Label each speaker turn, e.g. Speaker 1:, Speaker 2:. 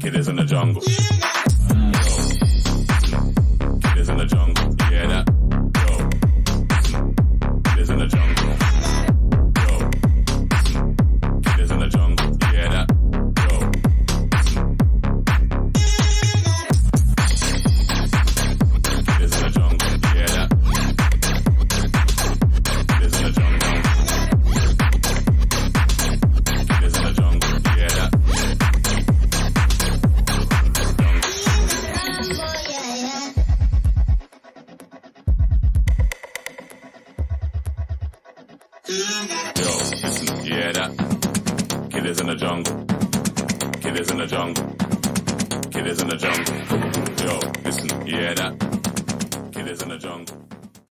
Speaker 1: Kid is in the jungle. Kid is in the jungle. You hear that? Yo. Kid is in the jungle. Yo. Kid is in the jungle. You hear that? Yo. Kid is in the jungle. You hear that? Kid is in the jungle. Kid is in the jungle. You hear that? Yo, listen, you hear that? Kid is in the jungle. Kid is in the jungle. Kid is in the jungle. Yo, listen, you hear that? Kid is in the jungle.